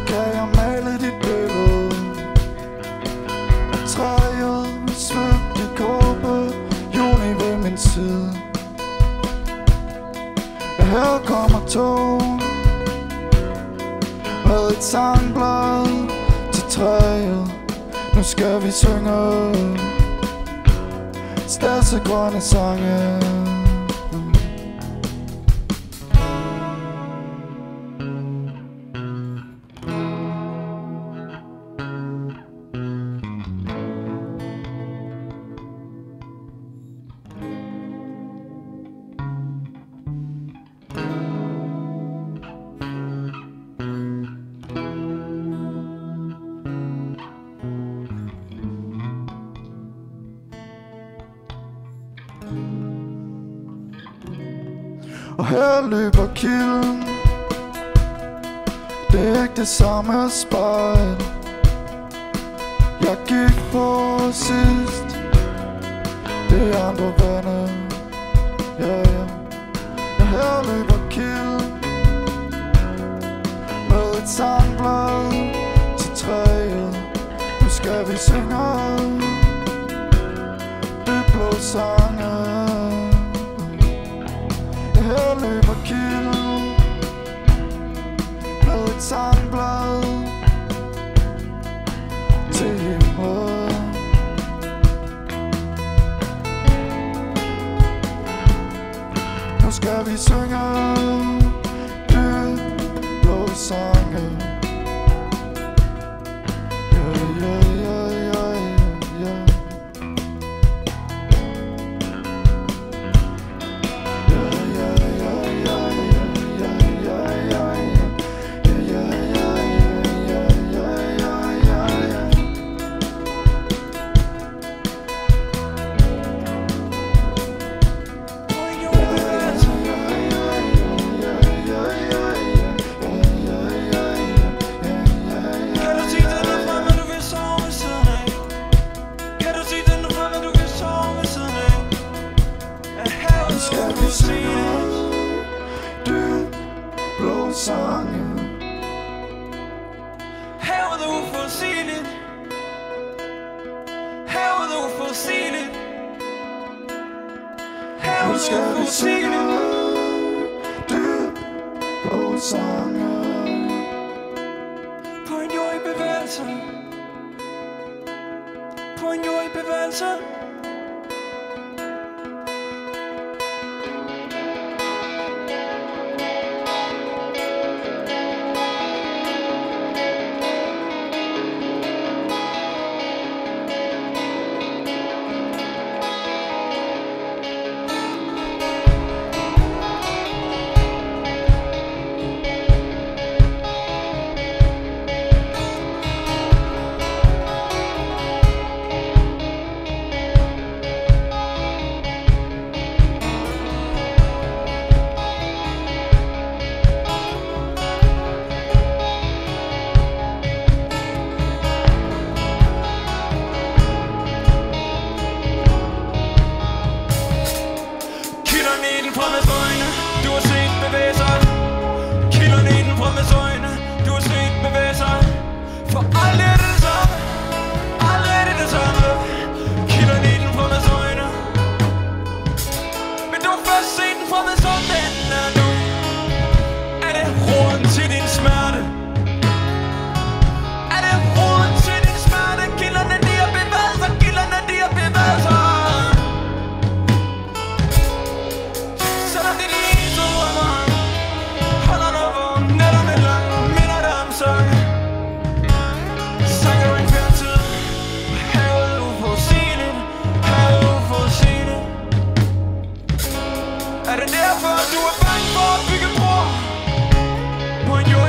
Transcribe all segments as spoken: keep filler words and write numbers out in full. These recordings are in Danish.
kan jeg male dit billede. Træet med svøbt i kåbe, juni ved min side. Her kommer tog med et sangblad til træet. Nu skal vi synge stedsegrønne sange. Og her løber kilden. Det er ikke det samme spejl jeg gik på sidst. Det er andre venner. Ja, ja. Og her løber kilden med et sangblad til træet. Nu skal vi synge det blå sange. Her løber kilden med et sangblad til himmel. Nu skal vi synge det blå sange. Yeah, yeah, yeah, yeah, yeah. Havet er uforudsigeligt. Havet er uforudsigeligt. Havet er uforudsigeligt. Dyb blå sange på en jord i bevægelse. På en jord i bevægelse. Du har set bevæge sig. Kilderne i den fremmeds øjne. Du har set bevæge sig. For aldrig er det det samme. Aldrig er det det samme. Kilderne i den fremmeds øjne. Men du har først set den fremme som den er nu. Er det roden til din smerte? Er det roden til din smerte? Kilderne de har bevæget sig. Kilderne de har bevæget sig. Selvom det er de eneste drømmer, holder dig vågen nætterne lang, minder dig om sang. Sang er ikke hver tid. Havet er uforudsigeligt. Havet er uforudsigeligt. Er det derfor, du er bange for at bygge broer på en jord?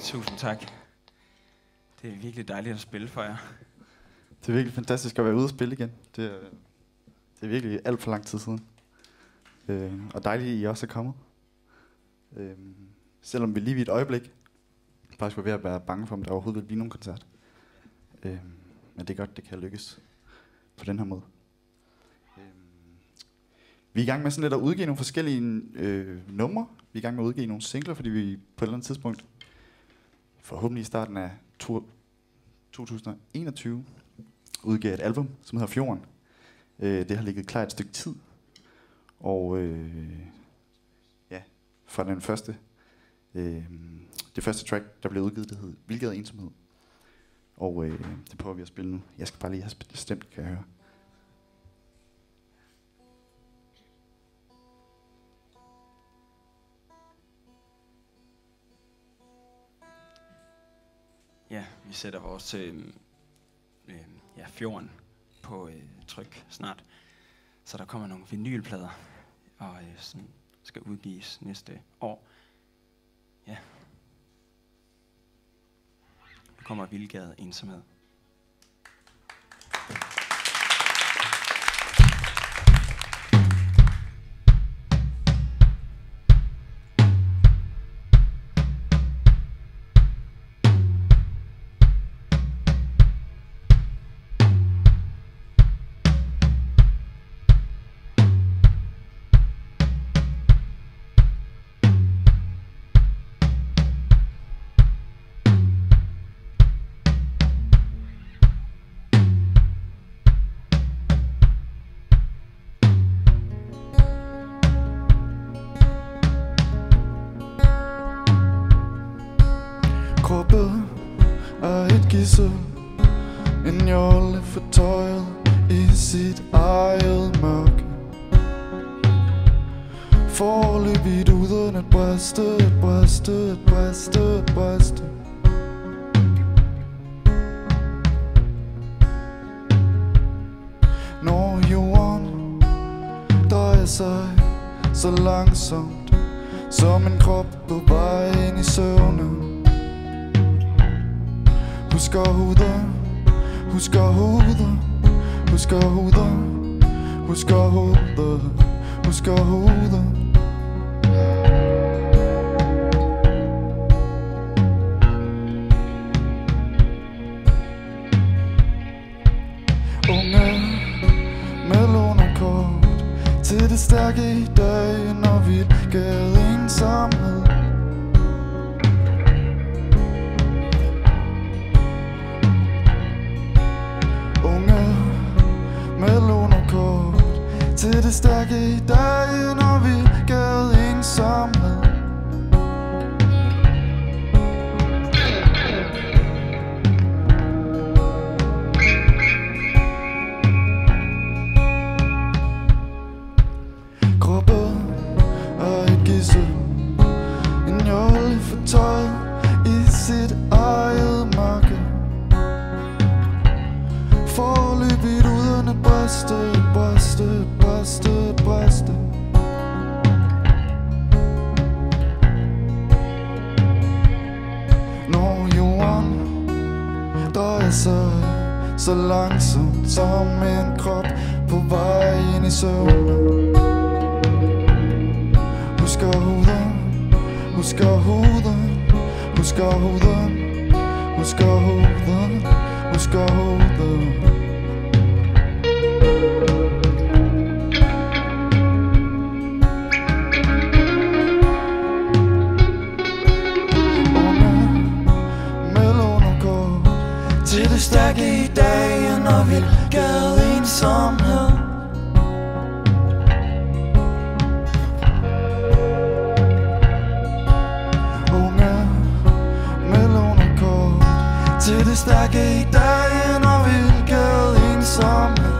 Tusind tak. Det er virkelig dejligt at spille for jer. Det er virkelig fantastisk at være ude og spille igen. Det er, det er virkelig alt for lang tid siden. Øh, og dejligt, at I også er kommet. Øh, selvom vi lige ved et øjeblik faktisk var ved at være bange for, om der overhovedet vil blive nogen koncert. Øh, men det er godt, det kan lykkes på den her måde. Øh, vi er i gang med sådan lidt at udgive nogle forskellige øh, numre. Vi er i gang med at udgive nogle singler, fordi vi på et eller andet tidspunkt, forhåbentlig i starten af to tusind og enogtyve, udgav et album, som hedder Fjorden. Øh, det har ligget klar et stykke tid. Og øh, ja, fra den første, øh, det første track, der blev udgivet, det hed Hvilket ensomhed. Og øh, det prøver vi at spille nu. Jeg skal bare lige have stemt, kan jeg høre. Ja, vi sætter vores øh, øh, ja, Fjorden på øh, tryk snart. Så der kommer nogle vinylplader, og øh, sådan skal udgives næste år. Ja. Nu kommer Vildgade ensomhed. Kroppen er et gidsel, en jolle fortøjet i sit eget mørke. Forløbigt uden at briste, at briste, at briste, at briste. Når jorden drejer sig så langsomt, som en krop på vej ind i søvnen. Husker hovedet, husker hovedet, husker hovedet, husker hovedet, husker hovedet. Unge med lånerkort til det stærke i dag, når vi gav ensomhed. Til det stærke i dag, når vi gav ensomhed. Kroppen er et gidsel, en jolle fortøjet i sit eget mørke. Forløbigt uden at briste, briste, briste, briste. Når jorden drejer sig så langsomt som en krop på vej ind i søvnen. Husker hovedet, husker hovedet, husker hovedet, husker hovedet, husker hovedet. Til det stærke i dag, når vi gav ensomhed. Unge med lånerkort til det stærke i dag, når vi gav ensomhed.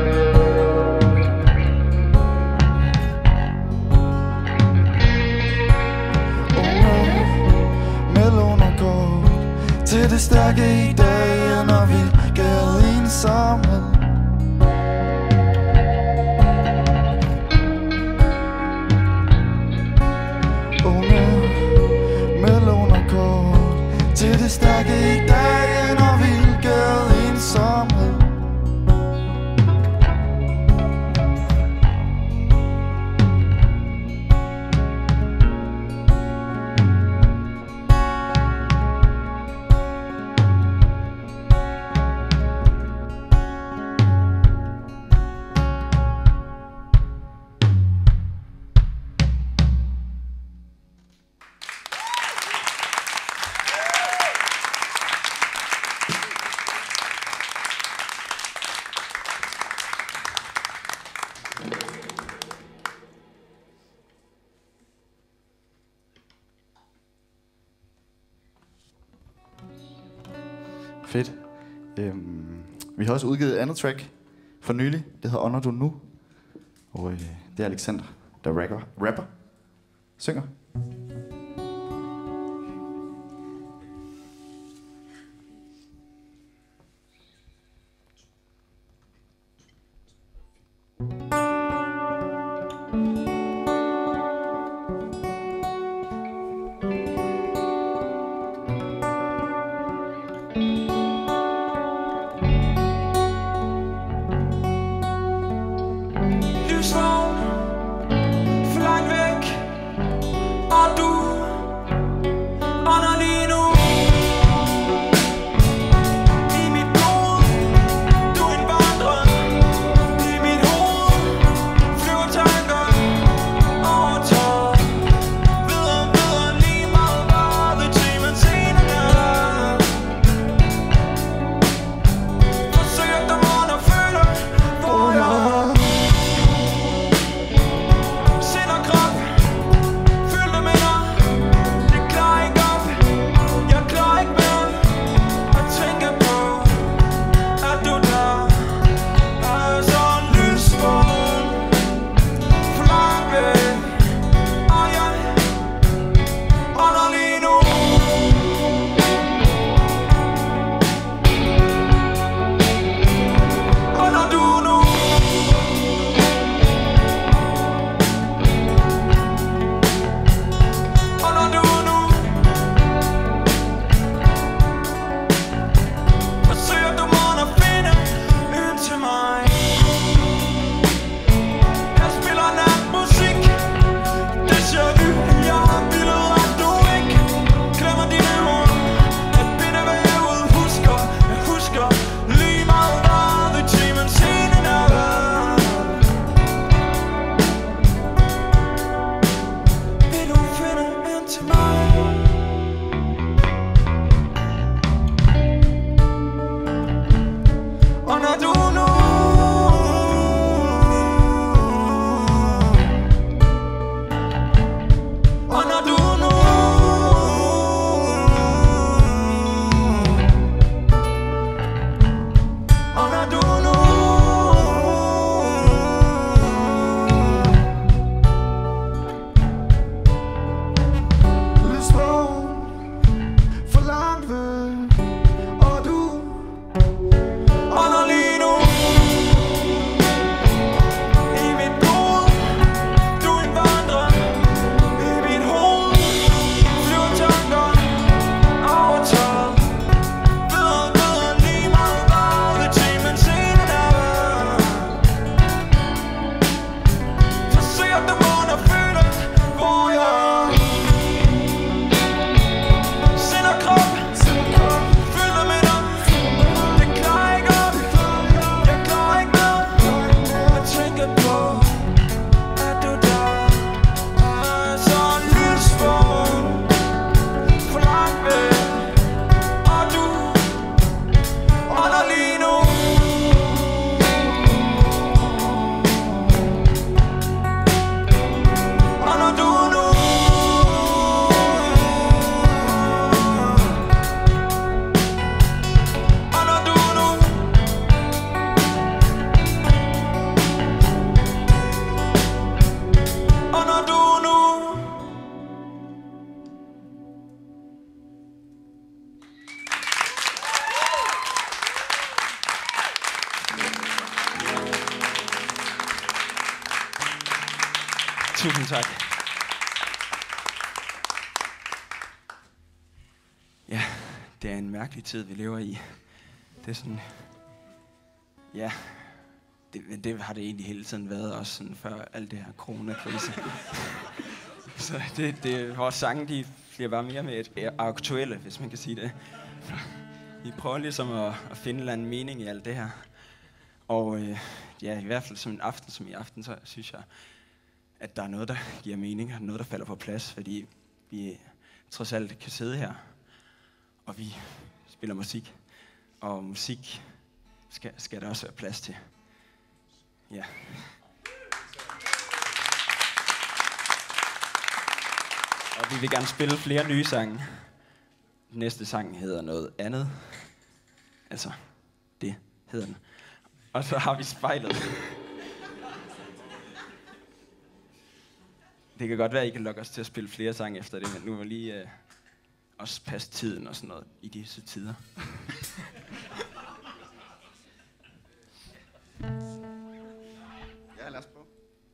Unge med lånerkort til det stærke i dag, når vi gav ensomhed. Unge med lånerkort det stærke i dagen og hvilket ensomhed. Fedt. Øhm, vi har også udgivet et andet track for nylig. Det hedder Ånder du nu. Og øh, det er Alexander, der rapper, rapper. Synger. Tusind tak. Ja, det er en mærkelig tid, vi lever i. Det er sådan... Ja, det, det har det egentlig hele tiden været, også sådan før alt det her coronakrise. Så det, det, vores sange, de bliver bare mere med et aktuelle, hvis man kan sige det. Vi prøver ligesom at, at finde en eller anden mening i alt det her. Og øh, ja, i hvert fald som en aften som i aften, så synes jeg, at der er noget, der giver mening, og noget, der falder på plads, fordi vi trods alt kan sidde her, og vi spiller musik, og musik skal, skal der også være plads til. Ja. Og vi vil gerne spille flere nye sange. Næste sang hedder noget andet. Altså, det hedder den. Og så har vi Spejlet. Det kan godt være, at I kan lokke os til at spille flere sange efter det, men nu må lige øh, også passe tiden og sådan noget i disse tider. Ja, lad os prøve.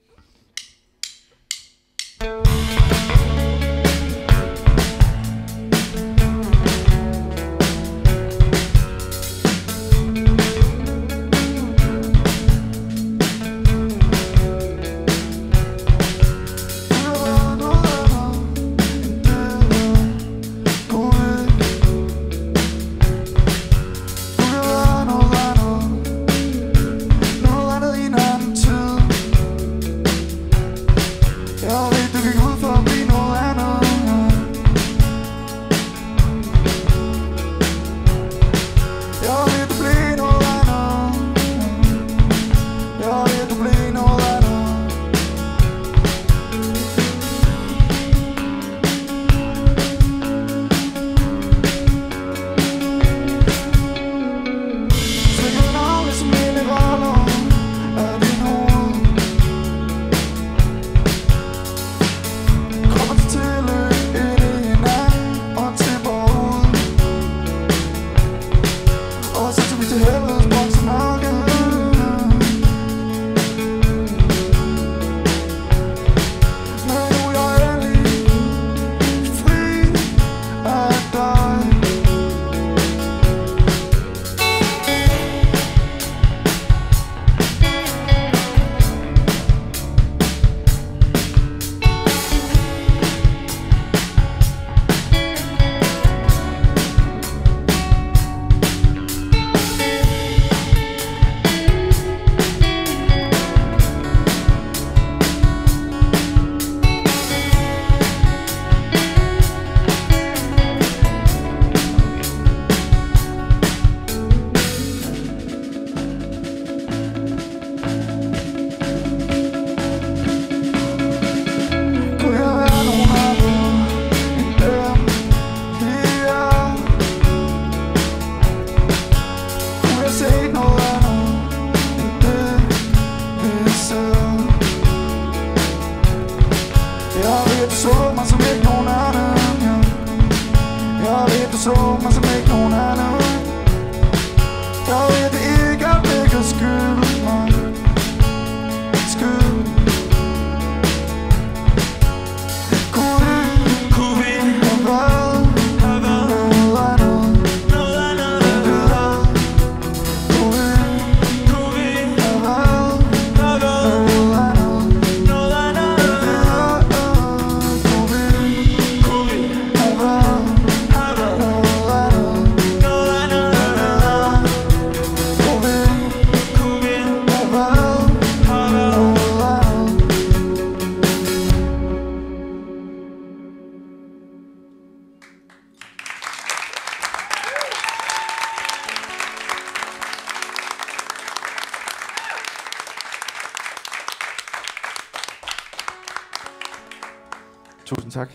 Tusind tak.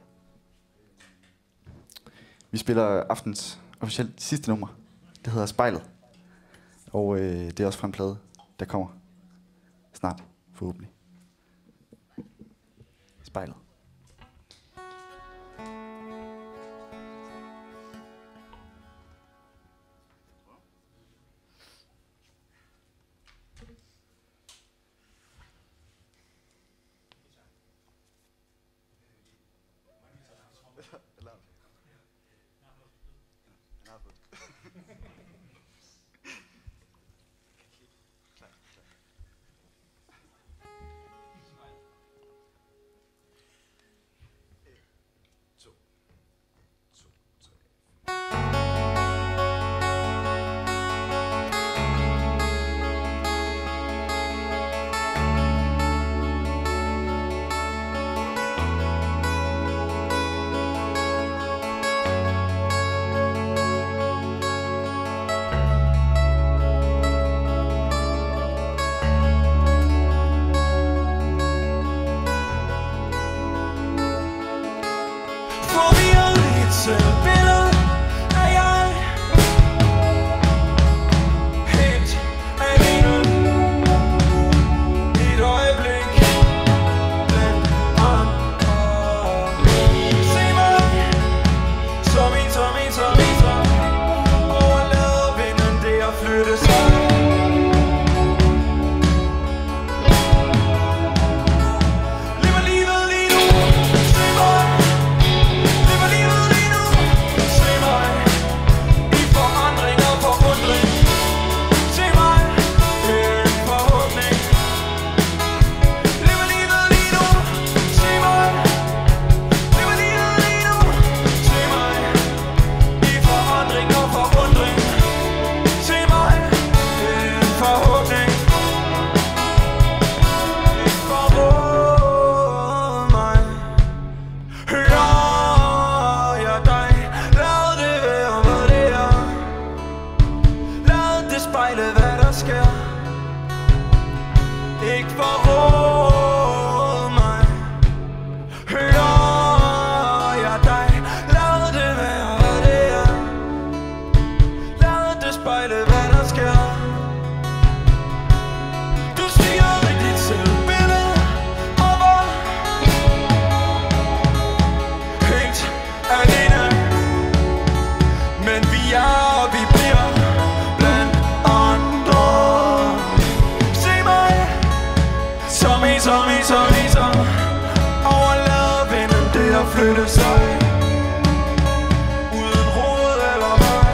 Vi spiller aftens officielt sidste nummer. Det hedder Spejlet. Og øh, det er også fra en plade, der kommer snart, forhåbentlig. Spejlet. flytte sig uden råd eller vej.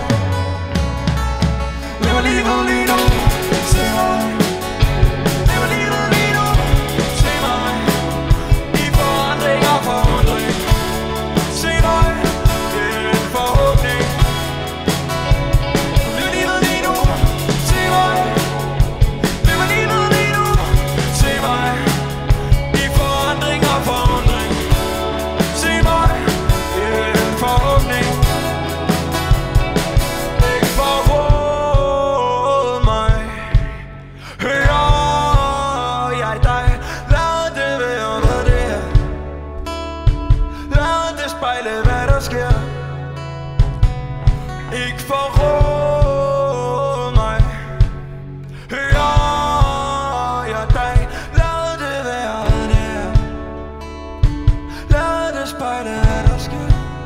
Lever livet lige nu, se mig. Lever livet lige nu, se mig. I forandring og forundring, se mig. Det er en forhåbning. Lever livet lige nu, se mig. Lever livet lige nu, se mig. I forandring og forundring, se mig. Det er en forhåbning. Ikke forråd mig. Hører jeg dig? Lad det være, hvad det er. Lad det spejle, hvad der sker. Ikke forråd mig. Hører jeg dig? Lad det være, hvad det er. Lad det spejle, hvad der sker.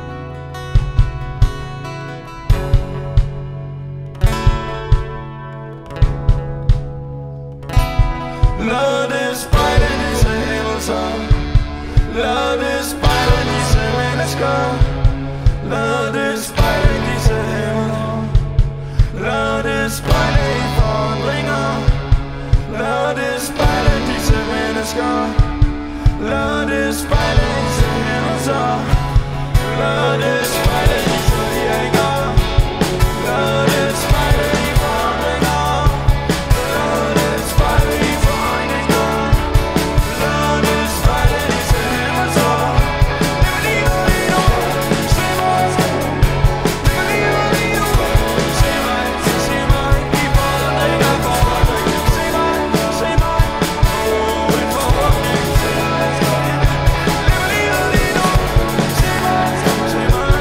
Lad det spejle disse hændelser. Lad det spejle disse mennesker. Lad det spejle disse hævner. Lad det spejle i forandringer. Lad det spejle disse mennesker. Lad det spejle disse hændelser. Lad det spejle disse virker. Lad det spejle i forandringer. Lad det spejle i forandringer. Lad det spejle disse hændelser. Lever livet lige nu, se mig. Lever livet lige nu, se mig. Se mig i forandringer, forandring. Se mig, se mig. Oh, en forhåbning. Se mig. Lever livet lige nu, se mig. Se mig.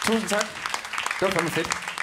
Tusind tak. Det var fandme fedt.